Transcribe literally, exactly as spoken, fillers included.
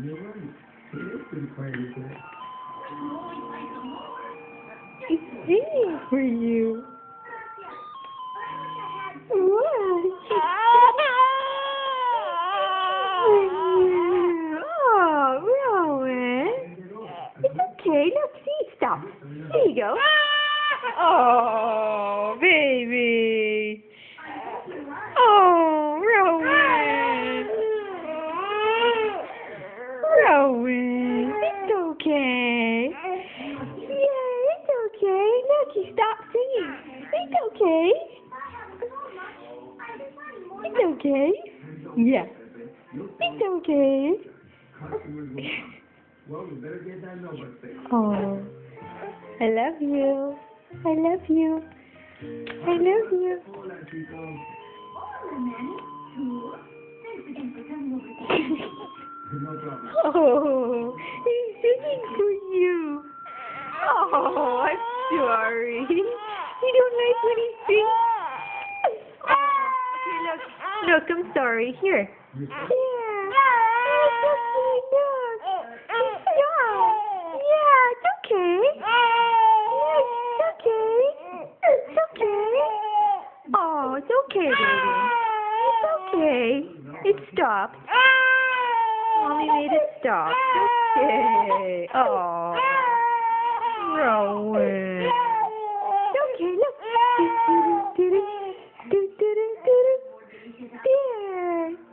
You're right. It is pretty quiet today. It's singing for you. What? Oh, Rowan. It's okay. Look, see, stop. There you go. Oh, baby. Oh, Rowan. Rowan. It's okay. Yeah, it's okay. Look, he stopped singing. It's okay. It's okay. Yeah. It's okay. Well, we better get that number fixed. Oh, I love you. I love you. I love you. Hola, chicos. No problem. Oh, he's singing for you. Oh, I'm sorry. You don't like when he sings? Okay, look. Look, I'm sorry. Here. Yeah. It's okay, look. Stop. Yeah, it's okay. Yes, it's okay. It's okay. Oh, it's okay, baby. It's okay. It stopped. Mommy made it stop. Okay. Oh, Rowan. It's okay, look. Do, do, do, do, do, do, do, do. There.